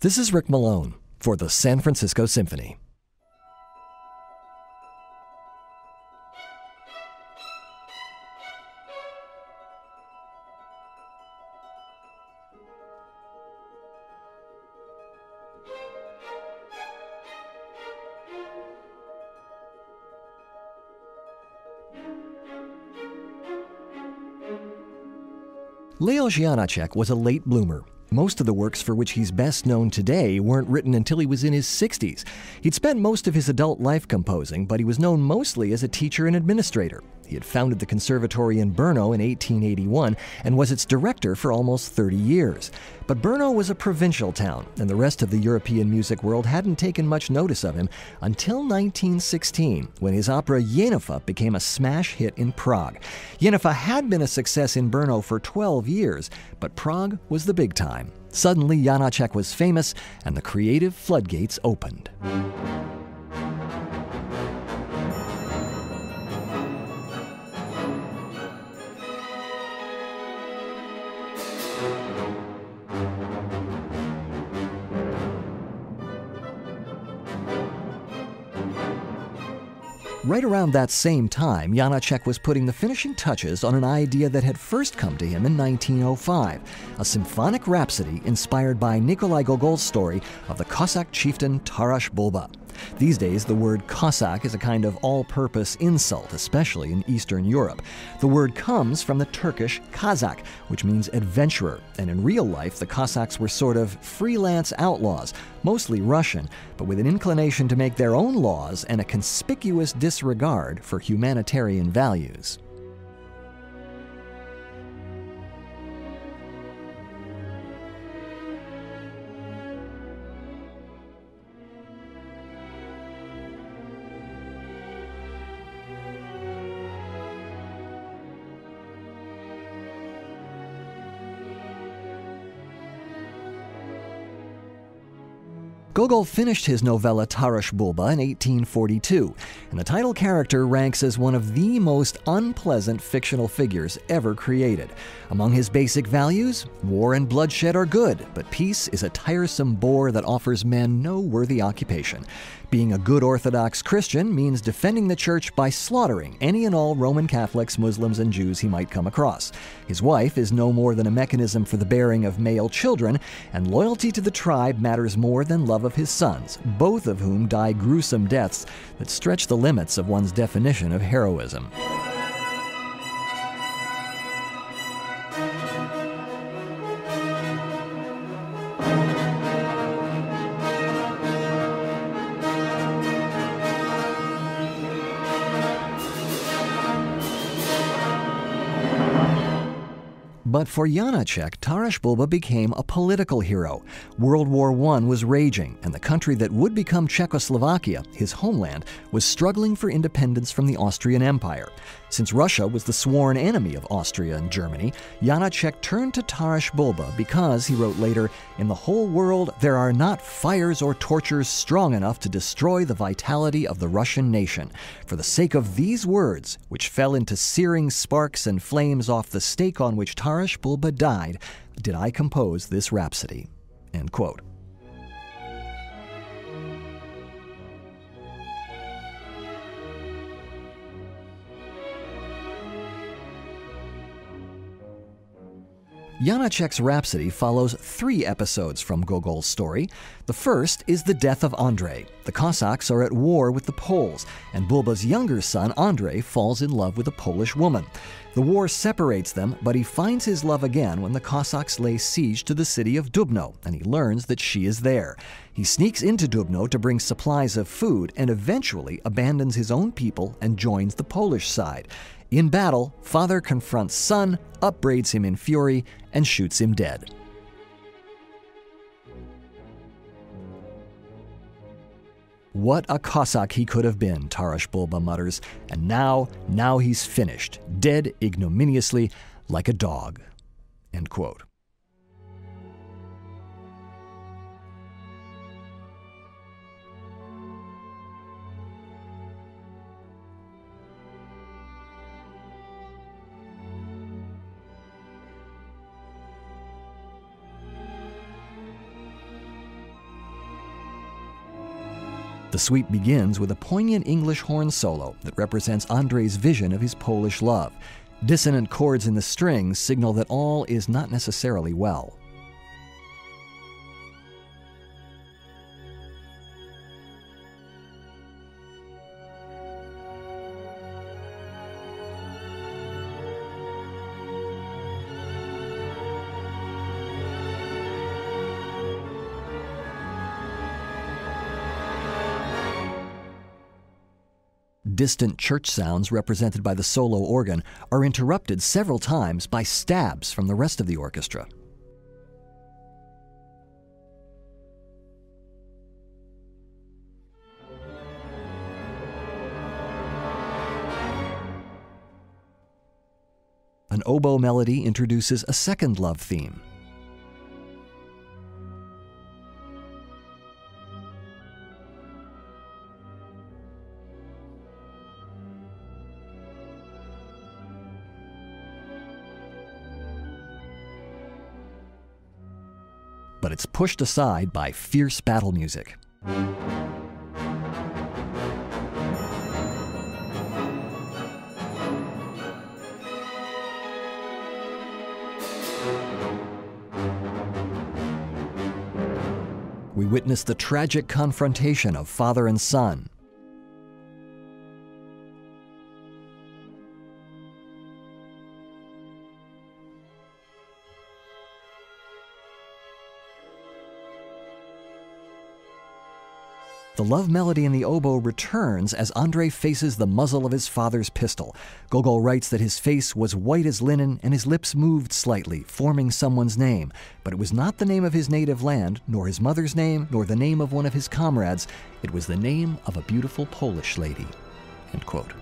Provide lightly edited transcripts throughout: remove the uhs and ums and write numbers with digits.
This is Rick Malone for the San Francisco Symphony. Leos Janáček was a late bloomer. Most of the works for which he's best known today weren't written until he was in his 60s. He'd spent most of his adult life composing, but he was known mostly as a teacher and administrator. He had founded the conservatory in Brno in 1881 and was its director for almost 30 years. But Brno was a provincial town, and the rest of the European music world hadn't taken much notice of him until 1916, when his opera Jana became a smash hit in Prague. Jana had been a success in Brno for 12 years, but Prague was the big time. Suddenly, Janáček was famous, and the creative floodgates opened. Right around that same time, Janáček was putting the finishing touches on an idea that had first come to him in 1905, a symphonic rhapsody inspired by Nikolai Gogol's story of the Cossack chieftain Taras Bulba. These days, the word Cossack is a kind of all-purpose insult, especially in Eastern Europe. The word comes from the Turkish Kazak, which means adventurer, and in real life, the Cossacks were sort of freelance outlaws, mostly Russian, but with an inclination to make their own laws and a conspicuous disregard for humanitarian values. Gogol finished his novella Taras Bulba in 1842, and the title character ranks as one of the most unpleasant fictional figures ever created. Among his basic values, war and bloodshed are good, but peace is a tiresome bore that offers men no worthy occupation. Being a good Orthodox Christian means defending the church by slaughtering any and all Roman Catholics, Muslims, and Jews he might come across. His wife is no more than a mechanism for the bearing of male children, and loyalty to the tribe matters more than love of his sons, both of whom die gruesome deaths that stretch the limits of one's definition of heroism. But for Janáček, Taras Bulba became a political hero. World War I was raging, and the country that would become Czechoslovakia, his homeland, was struggling for independence from the Austrian Empire. Since Russia was the sworn enemy of Austria and Germany, Janáček turned to Taras Bulba because, he wrote later, "In the whole world there are not fires or tortures strong enough to destroy the vitality of the Russian nation. For the sake of these words, which fell into searing sparks and flames off the stake on which Taras Bulba died, did I compose this rhapsody." End quote. Janáček's Rhapsody follows 3 episodes from Gogol's story. The first is the death of Andrei. The Cossacks are at war with the Poles, and Bulba's younger son, Andrei, falls in love with a Polish woman. The war separates them, but he finds his love again when the Cossacks lay siege to the city of Dubno, and he learns that she is there. He sneaks into Dubno to bring supplies of food and eventually abandons his own people and joins the Polish side. In battle, father confronts son, upbraids him in fury, and shoots him dead. What a Cossack he could have been, Taras Bulba mutters, and now he's finished, dead ignominiously like a dog. End quote. The suite begins with a poignant English horn solo that represents André's vision of his Polish love. Dissonant chords in the strings signal that all is not necessarily well. Distant church sounds represented by the solo organ are interrupted several times by stabs from the rest of the orchestra. An oboe melody introduces a second love theme. But it's pushed aside by fierce battle music. We witness the tragic confrontation of father and son. The love melody in the oboe returns as André faces the muzzle of his father's pistol. Gogol writes that his face was white as linen and his lips moved slightly, forming someone's name. But it was not the name of his native land, nor his mother's name, nor the name of one of his comrades. It was the name of a beautiful Polish lady." End quote.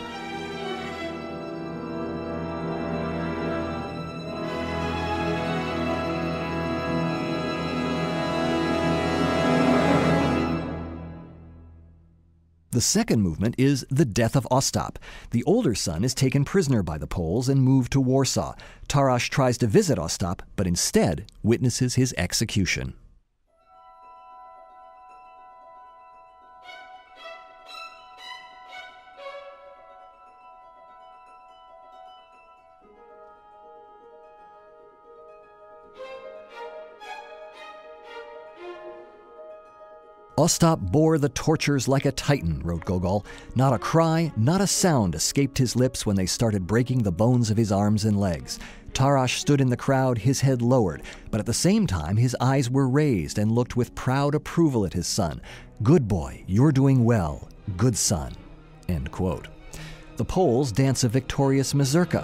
The second movement is the death of Ostap. The older son is taken prisoner by the Poles and moved to Warsaw. Taras tries to visit Ostap, but instead witnesses his execution. Ostap bore the tortures like a titan, wrote Gogol. Not a cry, not a sound escaped his lips when they started breaking the bones of his arms and legs. Taras stood in the crowd, his head lowered, but at the same time his eyes were raised and looked with proud approval at his son. "Good boy, you're doing well. Good son." End quote. The Poles dance a victorious mazurka.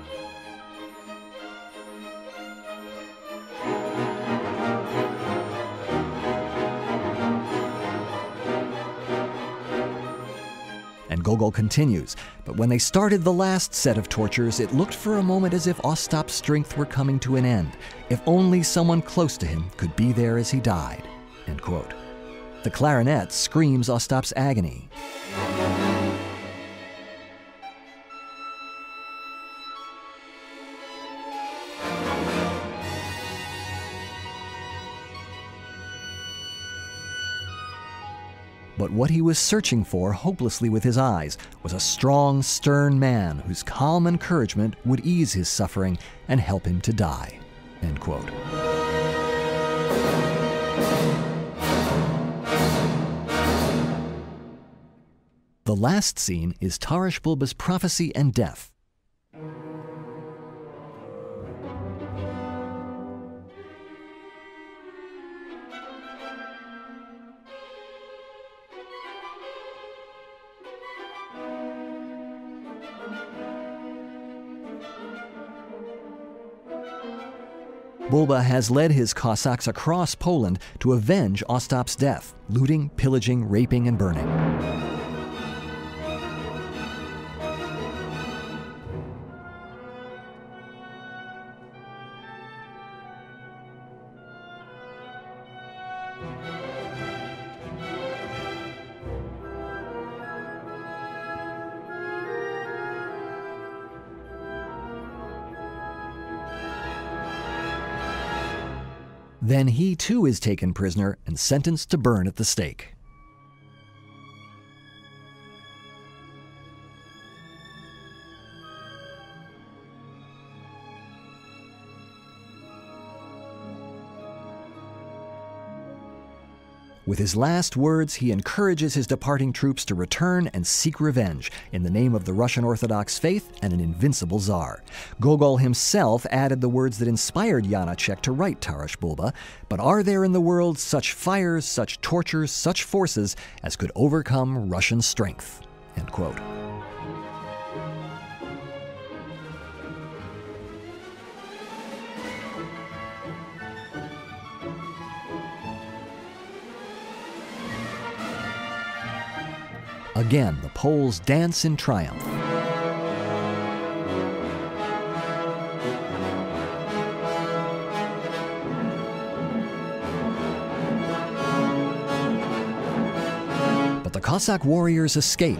And Gogol continues, but when they started the last set of tortures, it looked for a moment as if Ostap's strength were coming to an end. If only someone close to him could be there as he died. End quote. The clarinet screams Ostap's agony. But what he was searching for hopelessly with his eyes was a strong, stern man whose calm encouragement would ease his suffering and help him to die. End quote. The last scene is Taras Bulba's prophecy and death. Bulba has led his Cossacks across Poland to avenge Ostap's death, looting, pillaging, raping, and burning. Then he too is taken prisoner and sentenced to burn at the stake. With his last words, he encourages his departing troops to return and seek revenge in the name of the Russian Orthodox faith and an invincible Tsar. Gogol himself added the words that inspired Janacek to write Taras Bulba, but are there in the world such fires, such tortures, such forces as could overcome Russian strength? End quote. Again, the Poles dance in triumph. But the Cossack warriors escape.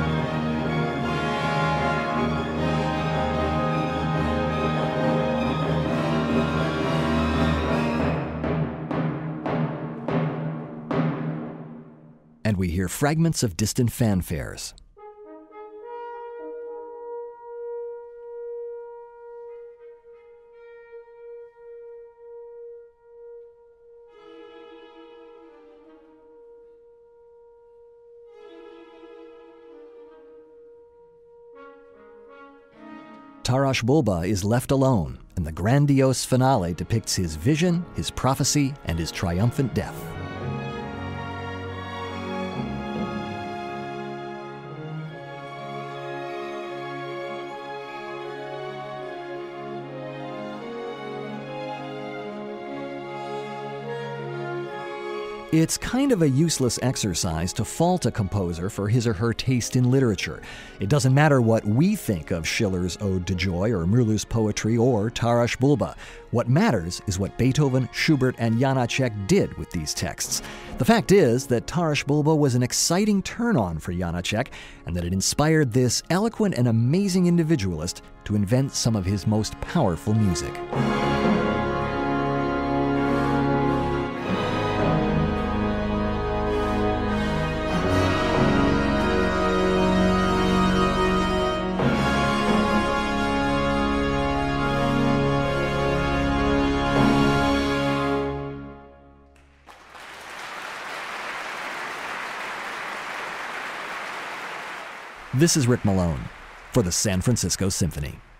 And we hear fragments of distant fanfares. Taras Bulba is left alone, and the grandiose finale depicts his vision, his prophecy, and his triumphant death. It's kind of a useless exercise to fault a composer for his or her taste in literature. It doesn't matter what we think of Schiller's Ode to Joy or Mürlu's poetry or Taras Bulba. What matters is what Beethoven, Schubert, and Janacek did with these texts. The fact is that Taras Bulba was an exciting turn-on for Janacek, and that it inspired this eloquent and amazing individualist to invent some of his most powerful music. This is Rick Malone for the San Francisco Symphony.